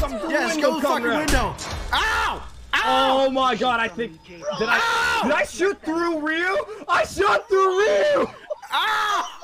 Come through Yes, window, go the fucking window. Ow! Ow! Oh my god, I think did I shoot through Ryu? I shot through Ryu! Ow!